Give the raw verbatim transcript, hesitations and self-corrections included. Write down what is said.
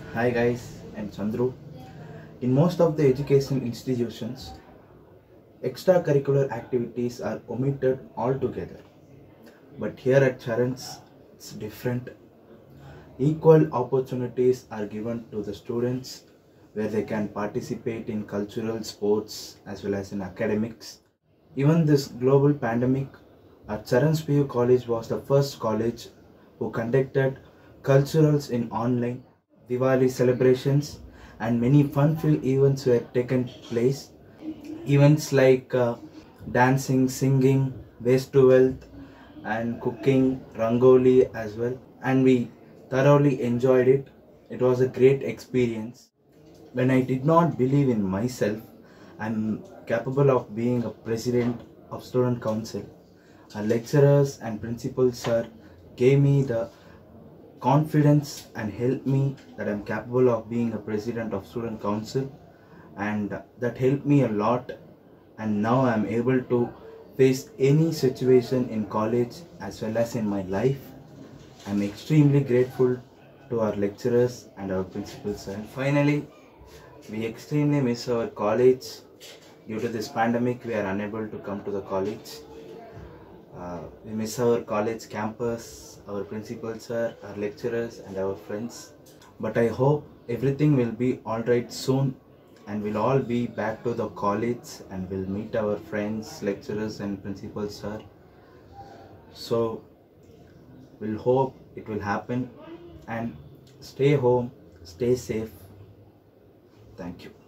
Hi guys, I'm Chandru. In most of the education institutions, extracurricular activities are omitted altogether. But here at Charan's, it's different. Equal opportunities are given to the students where they can participate in cultural, sports, as well as in academics. Even this global pandemic, our Charan's P U College was the first college who conducted culturals in online Diwali celebrations, and many fun-filled events were taken place. Events like uh, dancing, singing, waste to wealth, and cooking, rangoli as well. And we thoroughly enjoyed it. It was a great experience. When I did not believe in myself, I'm capable of being a president of student council. Our lecturers and principals, sir, gave me the confidence and helped me that I'm capable of being a president of student council, and that helped me a lot, and now I'm able to face any situation in college as well as in my life. I'm extremely grateful to our lecturers and our principals. And finally, we extremely miss our college. Due to this pandemic, we are unable to come to the college. Uh, we miss our college campus, our principals, sir, our lecturers, and our friends. But I hope everything will be alright soon, and we'll all be back to the college and we'll meet our friends, lecturers, and principals, sir. So we'll hope it will happen, and stay home, stay safe. Thank you.